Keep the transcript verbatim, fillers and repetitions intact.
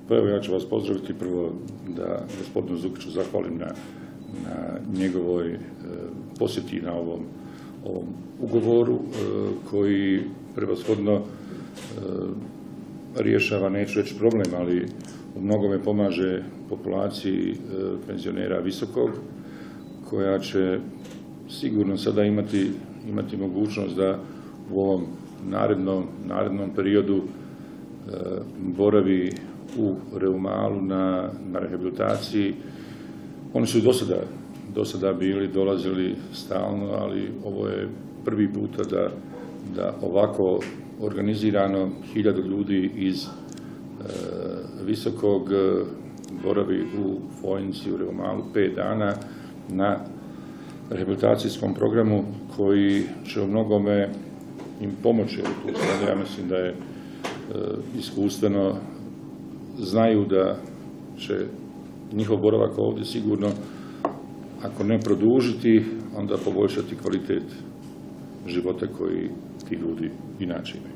Pa evo, ja ću vas pozdraviti prvo da gospodinu Zukiću zahvalim na, na njegovoj e, posjeti na ovom, ovom ugovoru e, koji prevashodno e, rješava, neću reći problem, ali u mnogome pomaže populaciji e, penzionera visokog, koja će sigurno sada imati, imati mogućnost da u ovom narednom, narednom periodu e, boravi u Reumalu na, na rehabilitaciji. Oni su do sada, do sada bili, dolazili stalno, ali ovo je prvi puta da, da ovako organizirano hiljadu ljudi iz e, visokog boravi u Fojnici, u Reumalu, pet dana na rehabilitacijskom programu koji će u mnogome im pomoći. Tu sada ja mislim da je e, iskustveno, znaju da će njihov boravak ovdje sigurno, ako ne produžiti, onda poboljšati kvalitet života koji ti ljudi inače imaju.